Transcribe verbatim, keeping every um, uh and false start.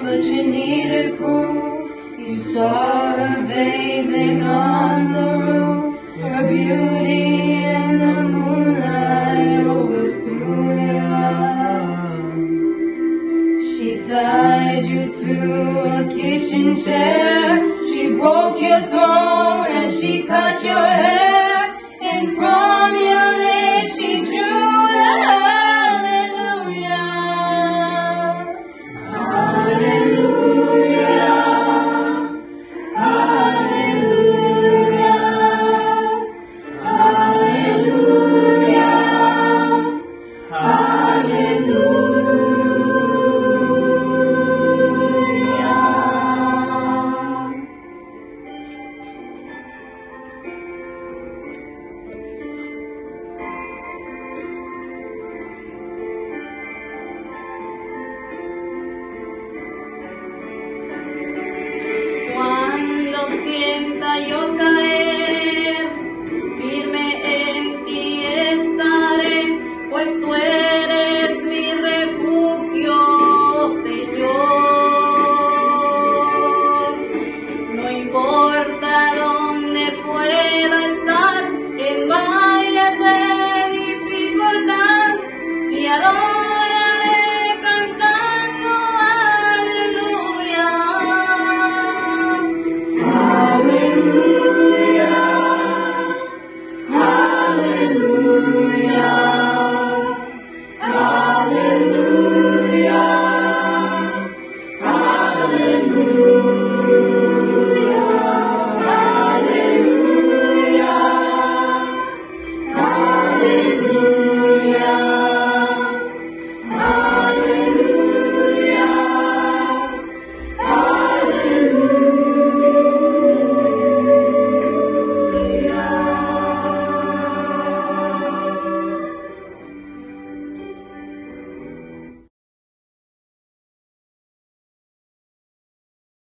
but you needed proof. You saw her bathing on the roof, her beauty in the moonlight overthrew you. She tied you to a kitchen chair, she broke your throne and she cut your hair, and from your lips she drew the hallelujah. Hallelujah. Hallelujah. Hallelujah. Hallelujah. Cuando sienta yo caer, firme en ti estaré, pues tú eres